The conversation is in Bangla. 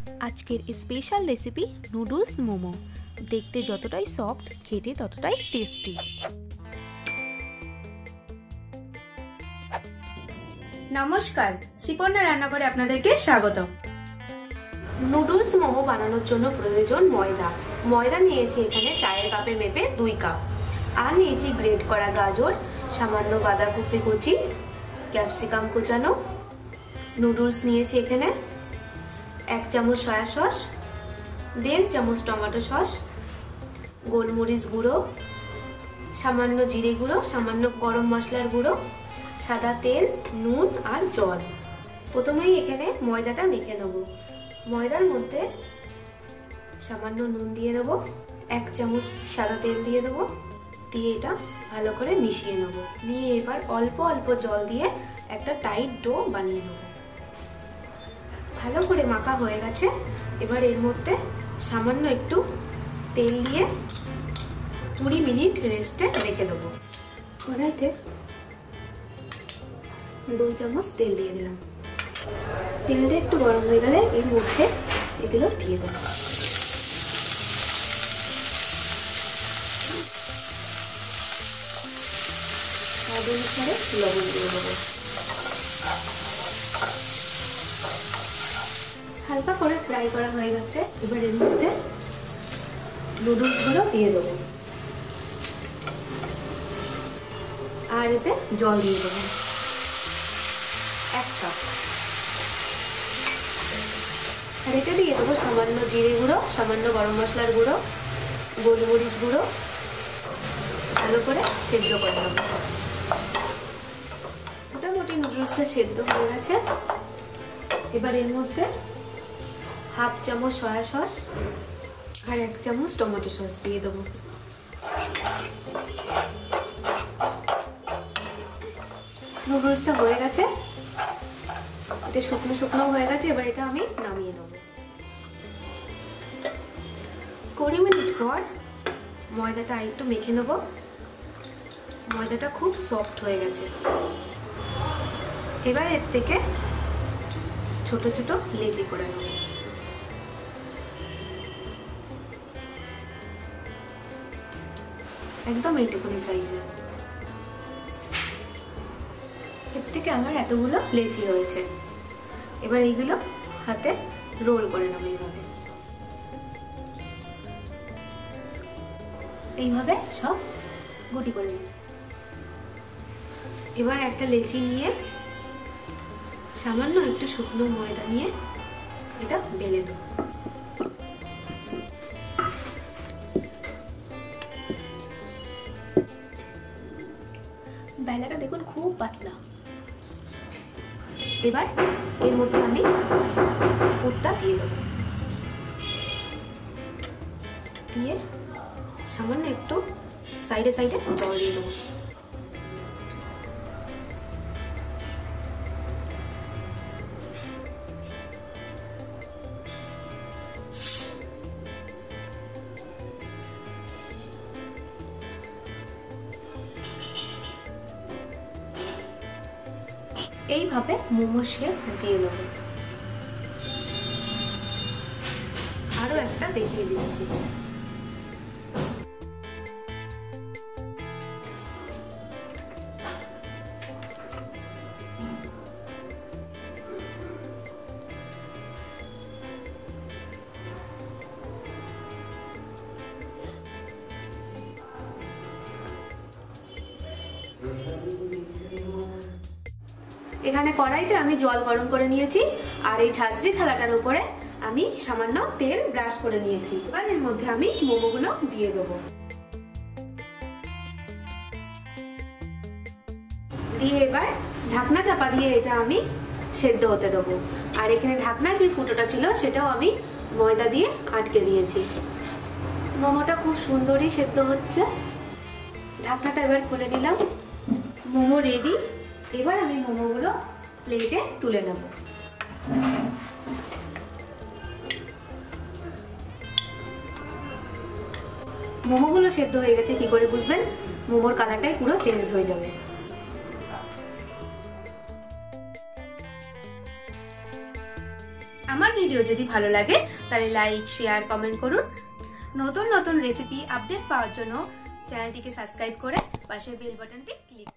আজকের স্পেশাল রেসিপি নুডলস মোমো। দেখতে যতটাই সফট, খেতে ততটাই টেস্টি। নমস্কার, শ্রীপর্ণা রান্নাঘরে আপনাদেরকে স্বাগত। নুডলস মোমো বানানোর জন্য প্রয়োজন ময়দা। ময়দা নিয়েছি এখানে চায়ের কাপের মেপে 2 কাপ। আর নিয়েছি গ্রেট করা গাজর, সামান্য বাঁধাকপি কুচি, ক্যাপসিকাম কুচানো। নুডলস নিয়েছি এখানে 1 চামচ সয়া সস, 1.5 চামচ টমেটো সস, গোলমরিচ গুঁড়ো, সামান্য জিরে গুঁড়ো, সামান্য গরম মশলার গুঁড়ো, সাদা তেল, নুন আর জল। প্রথমেই এখানে ময়দাটা মেখে নেব। ময়দার মধ্যে সামান্য নুন দিয়ে দেবো, 1 চামচ সাদা তেল দিয়ে দেবো, দিয়ে এটা ভালো করে মিশিয়ে নেব। নিয়ে এবার অল্প অল্প জল দিয়ে একটা টাইট ডো বানিয়ে নেব। ভালো করে মাখা হয়ে গেছে। এবার এর মধ্যে সামান্য একটু তেল দিয়ে 20 মিনিট রেস্টে রেখে দেবো। কড়াইতে 2 চামচ তেল দিয়ে দিলাম। তেলটা একটু গরম হয়ে গেলে এর মধ্যে এগুলো দিয়ে দেবো। স্বাদ অনুসারে লবণ দিয়ে দেবো। হালকা করে ফ্রাই করা হয়ে গেছে। এবার এর মধ্যে নুডলসগুলো দিয়ে দেবো আর এতে জল দিয়ে দেবো 1 কাপ। আর এতে দিয়ে দেবো সামান্য জিরে গুঁড়ো, সামান্য গরম মশলার গুঁড়ো, গোলমরিচ গুঁড়ো। ভালো করে সেদ্ধ করে নেব। মোটামুটি নুডলসটা সেদ্ধ হয়ে গেছে। এবার এর মধ্যে 1/2 চামচ সয়া সস আর 1 চামচ টমেটো সস দিয়ে দেবো। নুডলসটা হয়ে গেছে, এটা শুকনো শুকনো হয়ে গেছে। এবার এটা আমি নামিয়ে নেব। 20 মিনিট পর ময়দাটা একটু মেখে নেব। ময়দাটা খুব সফট হয়ে গেছে। এবার এর থেকে ছোট ছোট লেচি করে নেব। একদম এইটুকুনি সাইজে। এর থেকে আমার এতগুলো লেচি হয়েছে। এবার এইগুলো হাতে রোল করে নেব। এইভাবে সব গুটি করে নেব। এবার একটা লেচি নিয়ে সামান্য একটু শুকনো ময়দা নিয়ে এটা বেলে নেব। বেলাটা দেখুন খুব পাতলা। এবার এর মধ্যে আমি পুরটা দিয়ে দেবো। দিয়ে সামান্য একটু সাইডে সাইডে জল দিয়ে দেবো। এইভাবে মোমো শেপ দিয়ে নেব। আরো একটা দেখিয়ে দিচ্ছি। এখানে কড়াইতে আমি জল গরম করে নিয়েছি আর এই ঝাঁঝরি থালাটার উপরে আমি সামান্য তেল ব্রাশ করে নিয়েছি। এবার এর মধ্যে আমি মোমোগুলো দিয়ে দেবো। দিয়ে এবার ঢাকনা চাপা দিয়ে এটা আমি সেদ্ধ হতে দেবো। আর এখানে ঢাকনার যে ফুটোটা ছিল সেটাও আমি ময়দা দিয়ে আটকে দিয়েছি। মোমোটা খুব সুন্দরই সেদ্ধ হচ্ছে। ঢাকনাটা এবার খুলে নিলাম। মোমো রেডি। এবার আমি মোমোগুলো প্লেটে তুলে নেব। মোমোগুলো সেদ্ধ হয়ে গেছে কি করে বুঝবেন? মোমোর কালারটাই পুরো চেঞ্জ হয়ে যাবে। আমার ভিডিও ভিডিও যদি ভালো লাগে তাহলে লাইক, শেয়ার, কমেন্ট করুন। নতুন নতুন রেসিপি আপডেট পাওয়ার জন্য চ্যানেলটিকে সাবস্ক্রাইব করে পাশের বেল বাটনটি ক্লিক